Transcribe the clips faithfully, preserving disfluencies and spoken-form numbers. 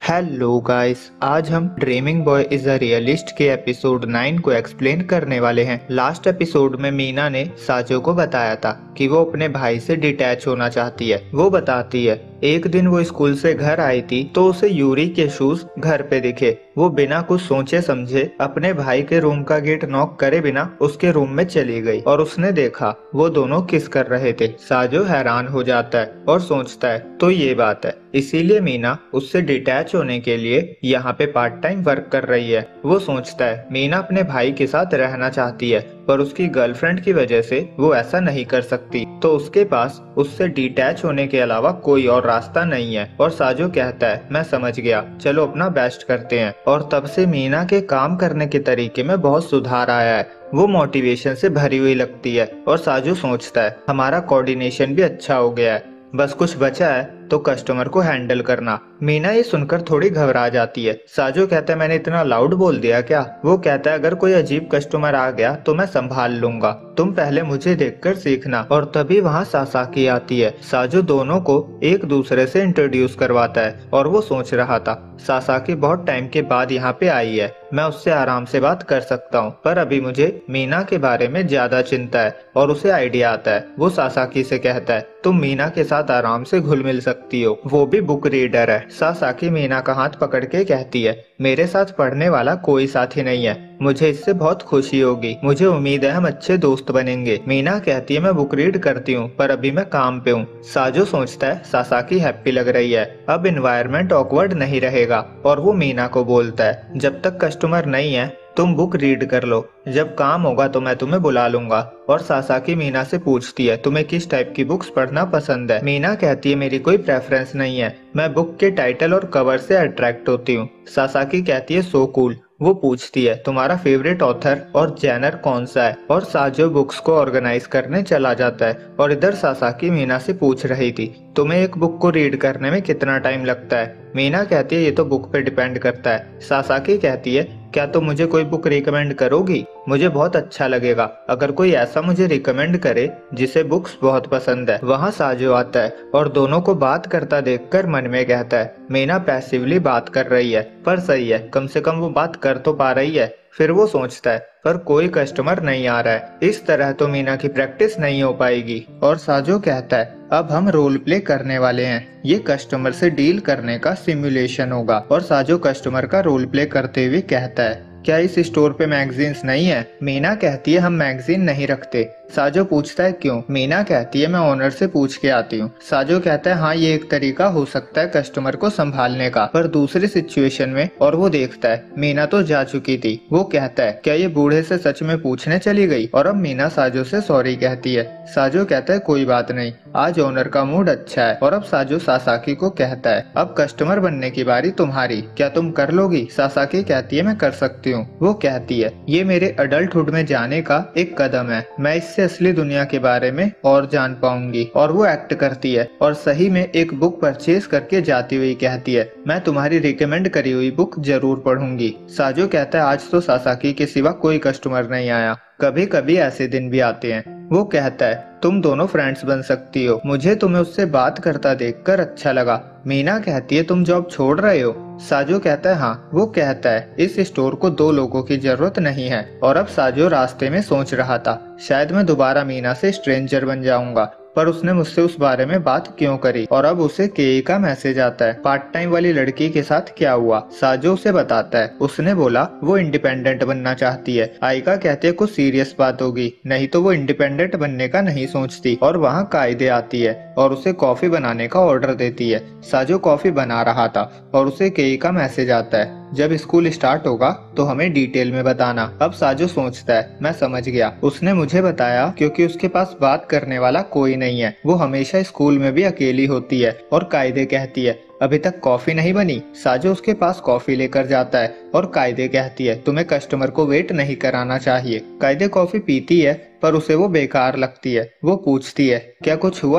Hello guys, आज हम dreaming boy is a realist के एपिसोड नाइन को एक्सप्लेन करने वाले हैं। लास्ट एपिसोड में मीना ने साजो को बताया था कि वो अपने भाई से डिटैच होना चाहती है। वो बताती है एक दिन वो स्कूल से घर आई थी तो उसे यूरी के शूज घर पे दिखे। वो बिना कुछ सोचे समझे अपने भाई के रूम का गेट नॉक करे बिना उसके रूम में चली गई और उसने देखा वो दोनों किस कर रहे थे। साजो हैरान हो जाता है और सोचता है तो ये बात है, इसीलिए मीना उससे डिटैच होने के लिए यहाँ पे पार्ट टाइम वर्क कर रही है। वो सोचता है मीना अपने भाई के साथ रहना चाहती है पर उसकी गर्लफ्रेंड की वजह से वो ऐसा नहीं कर सकती, तो उसके पास उससे डिटैच होने के अलावा कोई और रास्ता नहीं है। और साजो कहता है मैं समझ गया, चलो अपना बेस्ट करते हैं। और तब से मीना के काम करने के तरीके में बहुत सुधार आया है। वो मोटिवेशन से भरी हुई लगती है और साजो सोचता है हमारा कोऑर्डिनेशन भी अच्छा हो गया है, बस कुछ बचा है तो कस्टमर को हैंडल करना। मीना ये सुनकर थोड़ी घबरा जाती है। साजो कहता है मैंने इतना लाउड बोल दिया क्या? वो कहता है अगर कोई अजीब कस्टमर आ गया तो मैं संभाल लूंगा, तुम पहले मुझे देखकर सीखना। और तभी वहाँ सासाकी आती है। साजो दोनों को एक दूसरे से इंट्रोड्यूस करवाता है और वो सोच रहा था सासाकी बहुत टाइम के बाद यहाँ पे आई है, मैं उससे आराम से बात कर सकता हूँ, पर अभी मुझे मीना के बारे में ज्यादा चिंता है। और उसे आइडिया आता है। वो सासाकी से कहता है तुम मीना के साथ आराम से घुल मिल सकती हो, वो भी बुक रीडर है। सासाकी मीना का हाथ पकड़ के कहती है मेरे साथ पढ़ने वाला कोई साथी नहीं है, मुझे इससे बहुत खुशी होगी, मुझे उम्मीद है हम अच्छे दोस्त बनेंगे। मीना कहती है मैं बुक रीड करती हूँ पर अभी मैं काम पे हूँ। साजो सोचता है सासाकी हैप्पी लग रही है, अब इन्वायरमेंट ऑकवर्ड नहीं रहेगा। और वो मीना को बोलता है जब तक कस्टमर नहीं है तुम बुक रीड कर लो, जब काम होगा तो मैं तुम्हें बुला लूंगा। और सासाकी मीना से पूछती है तुम्हें किस टाइप की बुक्स पढ़ना पसंद है? मीना कहती है मेरी कोई प्रेफरेंस नहीं है, मैं बुक के टाइटल और कवर से अट्रैक्ट होती हूँ। सासाकी कहती है सो कूल। वो पूछती है तुम्हारा फेवरेट ऑथर और जैनर कौन सा है? और साजो बुक्स को ऑर्गेनाइज करने चला जाता है। और इधर सासाकी मीना से पूछ रही थी तुम्हें एक बुक को रीड करने में कितना टाइम लगता है? मीना कहती है ये तो बुक पे डिपेंड करता है। सासाकी कहती है क्या तुम मुझे कोई बुक रिकमेंड करोगी? मुझे बहुत अच्छा लगेगा अगर कोई ऐसा मुझे रिकमेंड करे जिसे बुक्स बहुत पसंद है। वहाँ साजो आता है और दोनों को बात करता देखकर मन में कहता है मीना पैसिवली बात कर रही है पर सही है, कम से कम वो बात कर तो पा रही है। फिर वो सोचता है पर कोई कस्टमर नहीं आ रहा है, इस तरह तो मीना की प्रैक्टिस नहीं हो पाएगी। और साजो कहता है अब हम रोल प्ले करने वाले हैं, ये कस्टमर से डील करने का सिमुलेशन होगा। और साजो कस्टमर का रोल प्ले करते हुए कहता है क्या इस स्टोर पे मैगजीन्स नहीं है? मीना कहती है हम मैगजीन नहीं रखते। साजो पूछता है क्यों? मीना कहती है मैं ओनर से पूछ के आती हूँ। साजो कहता है हाँ ये एक तरीका हो सकता है कस्टमर को संभालने का, पर दूसरी सिचुएशन में। और वो देखता है मीना तो जा चुकी थी। वो कहता है क्या ये बूढ़े से सच में पूछने चली गई? और अब मीना साजो से सॉरी कहती है। साजो कहता है कोई बात नहीं, आज ओनर का मूड अच्छा है। और अब साजो सासाकी को कहता है अब कस्टमर बनने की बारी तुम्हारी, क्या तुम कर लोगी? सासाकी कहती है मैं कर सकती हूँ। वो कहती है ये मेरे अडल्टहुड में जाने का एक कदम है, मैं इससे असली दुनिया के बारे में और जान पाऊंगी। और वो एक्ट करती है और सही में एक बुक परचेज करके जाती हुई कहती है मैं तुम्हारी रिकमेंड करी हुई बुक जरूर पढ़ूंगी। साजो कहता है आज तो सासाकी के सिवा कोई कस्टमर नहीं आया, कभी कभी ऐसे दिन भी आते हैं। वो कहता है तुम दोनों फ्रेंड्स बन सकती हो, मुझे तुम्हें उससे बात करता देखकर अच्छा लगा। मीना कहती है तुम जॉब छोड़ रहे हो? साजो कहता है हाँ। वो कहता है इस स्टोर को दो लोगों की जरूरत नहीं है। और अब साजो रास्ते में सोच रहा था शायद मैं दोबारा मीना से स्ट्रेंजर बन जाऊंगा, पर उसने मुझसे उस बारे में बात क्यों करी? और अब उसे केई का मैसेज आता है पार्ट टाइम वाली लड़की के साथ क्या हुआ? साजो उसे बताता है उसने बोला वो इंडिपेंडेंट बनना चाहती है। आइका कहते है कुछ सीरियस बात होगी, नहीं तो वो इंडिपेंडेंट बनने का नहीं सोचती। और वहाँ कायदे आती है और उसे कॉफी बनाने का ऑर्डर देती है। साजो कॉफी बना रहा था और उसे केई का मैसेज आता है जब स्कूल स्टार्ट होगा तो हमें डिटेल में बताना। अब साजो सोचता है मैं समझ गया, उसने मुझे बताया क्योंकि उसके पास बात करने वाला कोई नहीं है, वो हमेशा स्कूल में भी अकेली होती है। और कायदे कहती है अभी तक कॉफी नहीं बनी। साजो उसके पास कॉफी लेकर जाता है और कायदे कहती है तुम्हें कस्टमर को वेट नहीं कराना चाहिए। कायदे कॉफी पीती है पर उसे वो बेकार लगती है। वो पूछती है क्या कुछ हुआ है?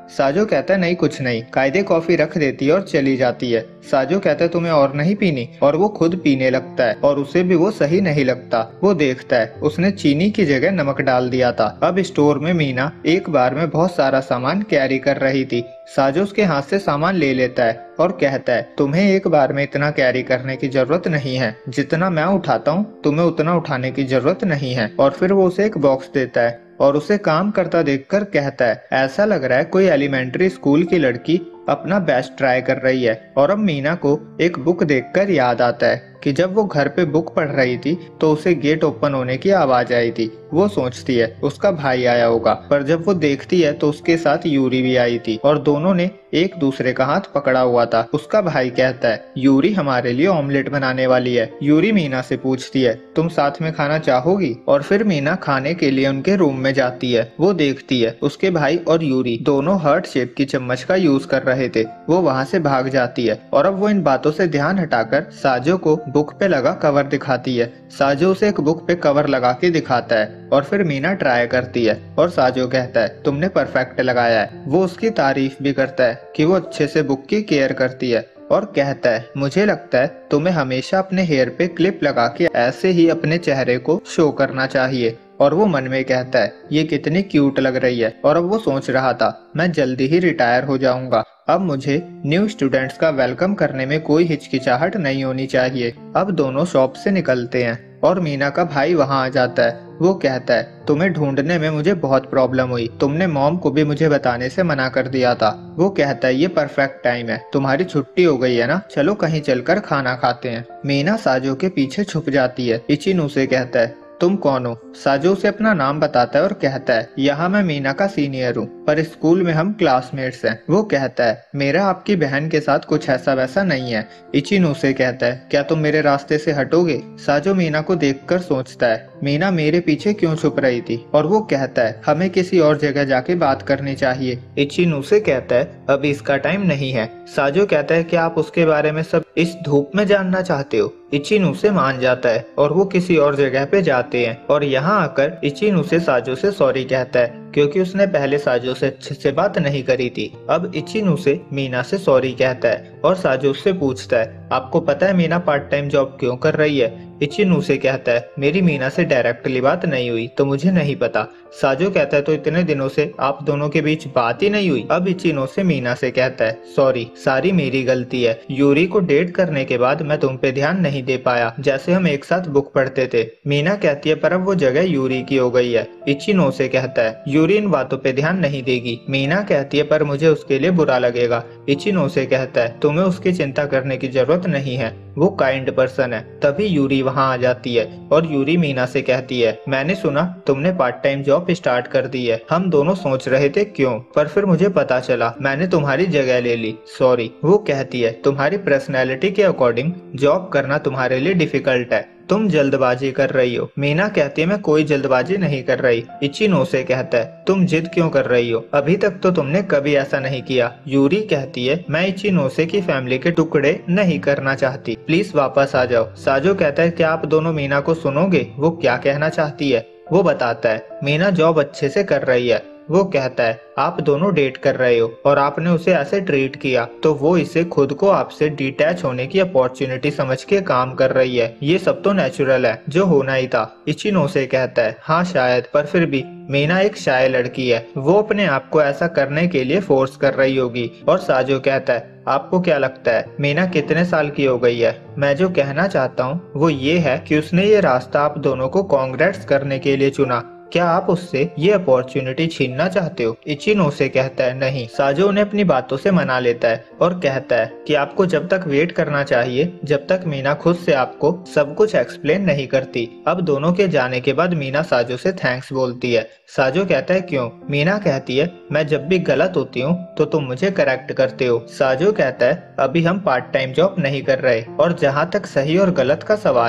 साजो कहता है नहीं कुछ नहीं। कायदे कॉफी रख देती है और चली जाती है। साजो कहता है तुम्हें और नहीं पीनी, और वो खुद पीने लगता है और उसे भी वो सही नहीं लगता। वो देखता है उसने चीनी की जगह नमक डाल दिया था। अब स्टोर में मीना एक बार में बहुत सारा सामान कैरी कर रही थी। साजो उसके हाथ से सामान ले लेता है और कहता है तुम्हें एक बार में इतना कैरी करने की जरूरत नहीं है, जितना मैं उठाता हूँ तुम्हें उतना उठाने की जरूरत नहीं है। और फिर वो उसे एक बॉक्स देता है और उसे काम करता देखकर कहता है ऐसा लग रहा है कोई एलिमेंट्री स्कूल की लड़की अपना बेस्ट ट्राई कर रही है। और अब मीना को एक बुक देखकर याद आता है कि जब वो घर पे बुक पढ़ रही थी तो उसे गेट ओपन होने की आवाज आई थी। वो सोचती है उसका भाई आया होगा, पर जब वो देखती है तो उसके साथ यूरी भी आई थी और दोनों ने एक दूसरे का हाथ पकड़ा हुआ था। उसका भाई कहता है यूरी हमारे लिए ऑमलेट बनाने वाली है। यूरी मीना से पूछती है तुम साथ में खाना चाहोगी? और फिर मीना खाने के लिए उनके रूम में जाती है। वो देखती है उसके भाई और यूरी दोनों हार्ट शेप की चम्मच का यूज कर रहे थे। वो वहाँ से भाग जाती है और अब वो इन बातों से ध्यान हटाकर साजो को बुक पे लगा कवर दिखाती है। साजो उसे एक बुक पे कवर लगा के दिखाता है और फिर मीना ट्राई करती है और साजो कहता है तुमने परफेक्ट लगाया है। वो उसकी तारीफ भी करता है कि वो अच्छे से बुक की केयर करती है और कहता है मुझे लगता है तुम्हें हमेशा अपने हेयर पे क्लिप लगा के ऐसे ही अपने चेहरे को शो करना चाहिए। और वो मन में कहता है ये कितनी क्यूट लग रही है। और अब वो सोच रहा था मैं जल्दी ही रिटायर हो जाऊंगा, अब मुझे न्यू स्टूडेंट्स का वेलकम करने में कोई हिचकिचाहट नहीं होनी चाहिए। अब दोनों शॉप से निकलते हैं और मीना का भाई वहाँ आ जाता है। वो कहता है तुम्हें ढूंढने में मुझे बहुत प्रॉब्लम हुई, तुमने मॉम को भी मुझे बताने से मना कर दिया था। वो कहता है ये परफेक्ट टाइम है, तुम्हारी छुट्टी हो गई है ना, चलो कहीं चलकर खाना खाते हैं। मीना साजो के पीछे छुप जाती है। इचिनो से कहता है तुम कौन हो? साजो उसे अपना नाम बताता है और कहता है यहाँ मैं मीना का सीनियर हूँ, पर स्कूल में हम क्लासमेट्स हैं। वो कहता है मेरा आपकी बहन के साथ कुछ ऐसा वैसा नहीं है। इचिनो से कहता है क्या तुम मेरे रास्ते से हटोगे? साजो मीना को देखकर सोचता है मीना मेरे पीछे क्यों छुप रही थी? और वो कहता है हमें किसी और जगह जाके बात करनी चाहिए। इचिनो से कहता है अभी इसका टाइम नहीं है। साजो कहता है कि आप उसके बारे में सब इस धूप में जानना चाहते हो? इचिनो से मान जाता है और वो किसी और जगह पे जाते हैं और यहाँ आकर इचिनो से साजो से सॉरी कहता है क्योंकि उसने पहले साजो से अच्छे से बात नहीं करी थी। अब इचिनो से मीना से सॉरी कहता है और साजो से पूछता है आपको पता है मीना पार्ट टाइम जॉब क्यों कर रही है? इचिनो से कहता है मेरी मीना से डायरेक्टली बात नहीं हुई तो मुझे नहीं पता। साजो कहता है तो इतने दिनों से आप दोनों के बीच बात ही नहीं हुई? अब इचिनो से मीना से कहता है सॉरी, सारी मेरी गलती है। यूरी को डेट करने के बाद मैं तुम पे ध्यान नहीं दे पाया, जैसे हम एक साथ बुक पढ़ते थे। मीना कहती है पर अब वो जगह यूरी की हो गई है। इचिनो से कहता है यूरी इन बातों पे ध्यान नहीं देगी। मीना कहती है पर मुझे उसके लिए बुरा लगेगा। इचिनो से कहता है तुम्हें उसकी चिंता करने की जरूरत नहीं है, वो काइंड पर्सन है। तभी यूरी वहाँ आ जाती है और यूरी मीना से कहती है मैंने सुना तुमने पार्ट टाइम जॉब स्टार्ट कर दी है। हम दोनों सोच रहे थे क्यों, पर फिर मुझे पता चला मैंने तुम्हारी जगह ले ली, सॉरी। वो कहती है तुम्हारी पर्सनैलिटी के अकॉर्डिंग जॉब करना तुम्हारे लिए डिफिकल्ट है, तुम जल्दबाजी कर रही हो। मीना कहती है मैं कोई जल्दबाजी नहीं कर रही। इचिनो से कहता है तुम जिद क्यों कर रही हो, अभी तक तो तुमने कभी ऐसा नहीं किया। यूरी कहती है मैं इचिनोसे की फैमिली के टुकड़े नहीं करना चाहती, प्लीज वापस आ जाओ। साजो कहता है क्या आप दोनों मीना को सुनोगे, वो क्या कहना चाहती है? वो बताता है मीना जॉब अच्छे से कर रही है। वो कहता है आप दोनों डेट कर रहे हो और आपने उसे ऐसे ट्रीट किया तो वो इसे खुद को आपसे डिटैच होने की अपॉर्चुनिटी समझ के काम कर रही है। ये सब तो नेचुरल है, जो होना ही था। इचिनो से कहता है हाँ शायद, पर फिर भी मीना एक शाय लड़की है, वो अपने आप को ऐसा करने के लिए फोर्स कर रही होगी। और साजो कहता है आपको क्या लगता है मीना कितने साल की हो गई है? मैं जो कहना चाहता हूँ वो ये है कि उसने ये रास्ता आप दोनों को कांग्रेट्स करने के लिए चुना, क्या आप उससे ये अपॉर्चुनिटी छीनना चाहते हो? इचिनो से कहता है नहीं। साजो उन्हें अपनी बातों से मना लेता है और कहता है कि आपको जब तक वेट करना चाहिए जब तक मीना खुद से आपको सब कुछ एक्सप्लेन नहीं करती। अब दोनों के जाने के बाद मीना साजो से थैंक्स बोलती है। साजो कहता है क्यों? मीना कहती है मैं जब भी गलत होती हूँ तो तुम मुझे करेक्ट करते हो। साजो कहता है अभी हम पार्ट टाइम जॉब नहीं कर रहे और जहाँ तक सही और गलत का सवाल है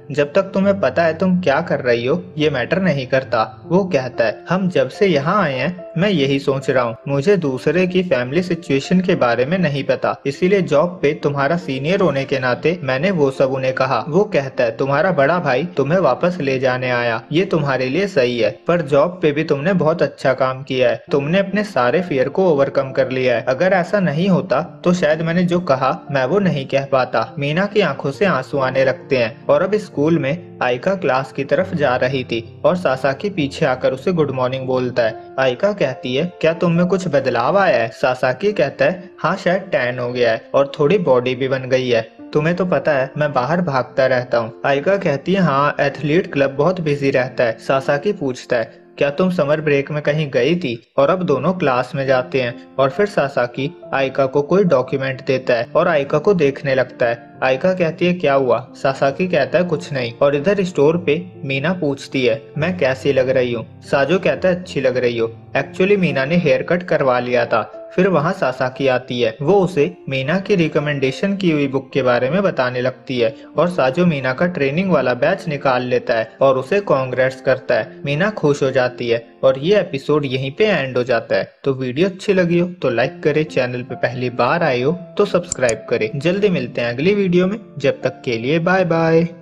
जब तक तुम्हें पता है तुम क्या कर रही हो ये मैटर नहीं करता। वो कहता है, हम जब से यहाँ आए हैं मैं यही सोच रहा हूँ, मुझे दूसरे की फैमिली सिचुएशन के बारे में नहीं पता, इसीलिए जॉब पे तुम्हारा सीनियर होने के नाते मैंने वो सब उन्हें कहा। वो कहता है, तुम्हारा बड़ा भाई तुम्हें वापस ले जाने आया, ये तुम्हारे लिए सही है, पर जॉब पे भी तुमने बहुत अच्छा काम किया है, तुमने अपने सारे फियर को ओवरकम कर लिया है। अगर ऐसा नहीं होता तो शायद मैंने जो कहा मैं वो नहीं कह पाता। मीना की आंखों से आंसू आने लगते हैं और अब स्कूल में आइका क्लास की तरफ जा रही थी और सासाकी पीछे आकर उसे गुड मॉर्निंग बोलता है। आइका कहती है, क्या तुम में कुछ बदलाव आया है? सासाकी कहता है, हाँ शायद टैन हो गया है और थोड़ी बॉडी भी बन गई है, तुम्हें तो पता है मैं बाहर भागता रहता हूँ। आइका कहती है, हाँ एथलीट क्लब बहुत बिजी रहता है। सासाकी पूछता है, क्या तुम समर ब्रेक में कहीं गई थी? और अब दोनों क्लास में जाते हैं और फिर सासाकी आइका को कोई डॉक्यूमेंट देता है और आइका को देखने लगता है। आइका कहती है, क्या हुआ? सासाकी कहता है, कुछ नहीं। और इधर स्टोर पे मीना पूछती है, मैं कैसी लग रही हूँ? साजो कहता है, अच्छी लग रही हो। एक्चुअली मीना ने हेयर कट करवा लिया था। फिर वहाँ सासाकी आती है, वो उसे मीना की रिकमेंडेशन की हुई बुक के बारे में बताने लगती है और साजो मीना का ट्रेनिंग वाला बैच निकाल लेता है और उसे कांग्रेट्स करता है। मीना खुश हो जाती है और ये एपिसोड यहीं पे एंड हो जाता है। तो वीडियो अच्छी लगी हो तो लाइक करे, चैनल पे पहली बार आए हो तो सब्सक्राइब करे। जल्दी मिलते हैं अगली वीडियो में, जब तक के लिए बाय बाय।